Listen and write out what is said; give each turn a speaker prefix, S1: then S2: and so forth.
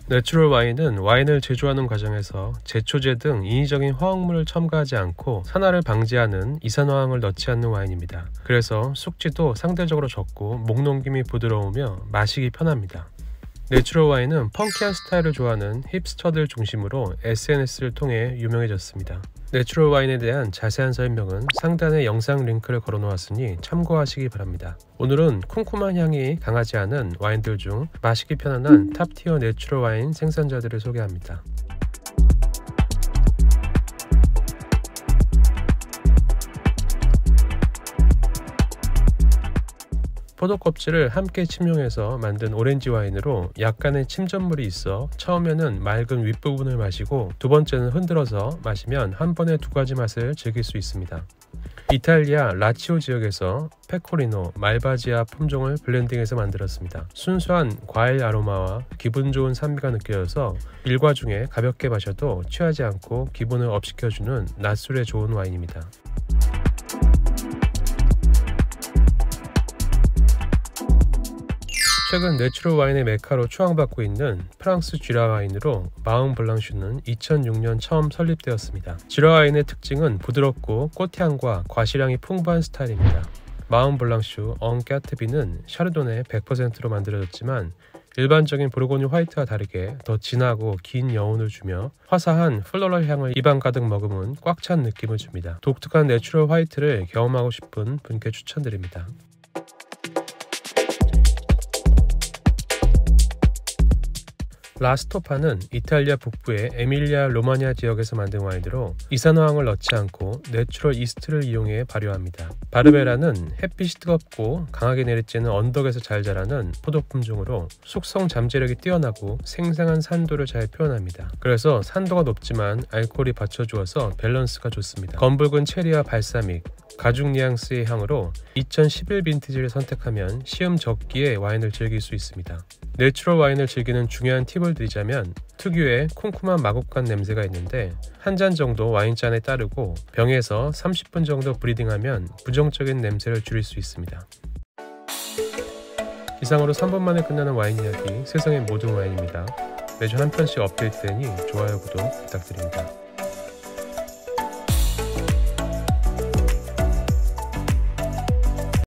S1: 내추럴 와인은 와인을 제조하는 과정에서 제초제 등 인위적인 화학물을 첨가하지 않고 산화를 방지하는 이산화황을 넣지 않는 와인입니다. 그래서 숙지도 상대적으로 적고 목넘김이 부드러우며 마시기 편합니다. 내추럴 와인은 펑키한 스타일을 좋아하는 힙스터들 중심으로 SNS를 통해 유명해졌습니다. 내추럴 와인에 대한 자세한 설명은 상단에 영상 링크를 걸어 놓았으니 참고하시기 바랍니다. 오늘은 쿰쿰한 향이 강하지 않은 와인들 중 마시기 편안한 탑티어 내추럴 와인 생산자들을 소개합니다. 포도 껍질을 함께 침용해서 만든 오렌지 와인으로 약간의 침전물이 있어 처음에는 맑은 윗부분을 마시고 두 번째는 흔들어서 마시면 한 번에 두 가지 맛을 즐길 수 있습니다. 이탈리아 라치오 지역에서 페코리노, 말바지아 품종을 블렌딩해서 만들었습니다. 순수한 과일 아로마와 기분 좋은 산미가 느껴져서 일과 중에 가볍게 마셔도 취하지 않고 기분을 업시켜주는 낮술에 좋은 와인입니다. 최근 내추럴 와인의 메카로 추앙받고 있는 프랑스 쥐라 와인으로 마응 블랑슈는 2006년 처음 설립되었습니다. 쥐라 와인의 특징은 부드럽고 꽃향과 과실향이 풍부한 스타일입니다. 마응 블랑슈 엉까트비는 샤르도네 100%로 만들어졌지만 일반적인 보르고뉴 화이트와 다르게 더 진하고 긴 여운을 주며 화사한 플로럴 향을 입안 가득 머금은 꽉 찬 느낌을 줍니다. 독특한 내추럴 화이트를 경험하고 싶은 분께 추천드립니다. 라스토파는 이탈리아 북부의 에밀리아 로마니아 지역에서 만든 와인으로 이산화황을 넣지 않고 내추럴 이스트를 이용해 발효합니다. 바르베라는 햇빛이 뜨겁고 강하게 내리쬐는 언덕에서 잘 자라는 포도 품종으로 숙성 잠재력이 뛰어나고 생생한 산도를 잘 표현합니다. 그래서 산도가 높지만 알코올이 받쳐주어서 밸런스가 좋습니다. 검붉은 체리와 발사믹, 가죽 뉘앙스의 향으로 2011 빈티지를 선택하면 시음 적기에 와인을 즐길 수 있습니다. 내추럴 와인을 즐기는 중요한 팁을 드리자면 특유의 쿰쿰한 마곡간 냄새가 있는데 한 잔 정도 와인잔에 따르고 병에서 30분 정도 브리딩하면 부정적인 냄새를 줄일 수 있습니다. 이상으로 3분 만에 끝나는 와인 이야기 세상의 모든 와인입니다. 매주 한 편씩 업데이트되니 좋아요, 구독 부탁드립니다.